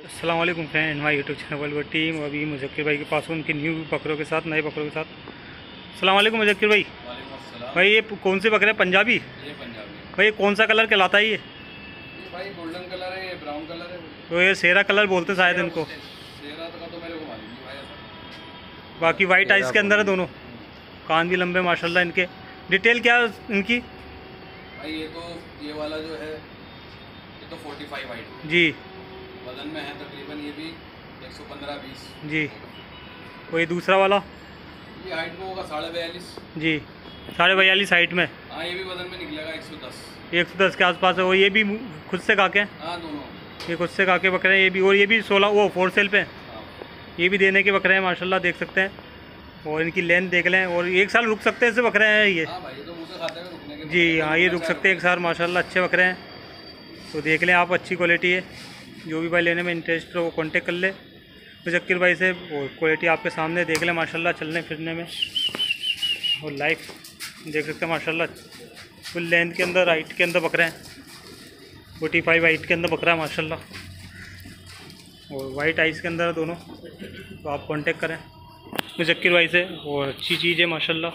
अस्सलाम वालेकुम फ्रेंड, हमारे यूट्यूब चैनल वाली टीम अभी मुजक्किर भाई के पास उनके न्यू बकरों के साथ, नए बकरों के साथ। अस्सलाम वालेकुम मुजक्किर भाई। भाई ये कौन से बकरे हैं? पंजाबी। ये पंजाबी। भाई ये कौन सा कलर कहलाता है ये? भाई गोल्डन कलर है, ये ब्राउन कलर है। तो ये सेरा कलर बोलते शायद इनको। शेरा तो मेरे को मालूम नहीं भाई ऐसा। बाकी वाइट आइस के अंदर है दोनों, कान भी लंबे माशाल्लाह इनके। डिटेल क्या है इनकी? भाई ये वाला जो है ये तो 45 हाइट जी वजन में है तकरीबन, ये भी 115-20 जी। वही दूसरा वाला ये हाइट में होगा 42.5 जी, 42.5 हाइट में। हाँ ये भी वजन में निकलेगा 110। 110 के आसपास है। और ये भी खुद से काके हैं? हाँ दोनों। ये खुद से काके बकरे हैं ये भी। और ये भी 16 वो फोर सेल पे। हाँ ये भी देने के बकरे हैं माशाल्लाह, देख सकते हैं। और इनकी लेंथ देख लें। और 1 साल रुक सकते हैं ऐसे बकरे हैं ये। हाँ भाई ये तो मुँह से खाते हैं रुकने के। जी हाँ, ये रुक सकते हैं 1 साल माशाल्लाह, अच्छे बकरे हैं। तो देख लें आप, अच्छी क्वालिटी है। जो भी भाई लेने में इंटरेस्ट हो वो कॉन्टेक्ट कर ले मुजक्किर भाई से। और क्वालिटी आपके सामने देख लें माशाल्लाह, चलने फिरने में। और लाइफ देख सकते हैं माशाल्लाह, फुल लेंथ के अंदर, हाइट के अंदर बकरे हैं। 45 हाइट के अंदर बकरा है माशाल्लाह। और वाइट आइस के अंदर है दोनों। तो आप कांटेक्ट करें मुजक्किर भाई से। और अच्छी चीज़ है माशाल्लाह,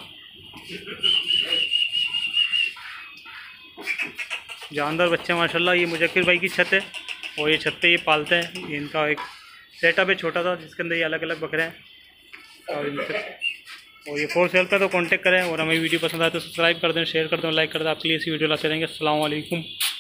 जानदार बच्चे माशाल्लाह। ये मुजक्किर भाई की छत है और ये छत पे ये पालते हैं। ये इनका एक सेटअप है छोटा सा, जिसके अंदर ये अलग अलग बकरे हैं। और ये फोर सेल का तो कांटेक्ट करें। और हमें वीडियो पसंद आए तो सब्सक्राइब कर दें, शेयर कर दें, लाइक कर दें। आपके लिए ऐसी वीडियो लाते रहेंगे। अस्सलाम वालेकुम।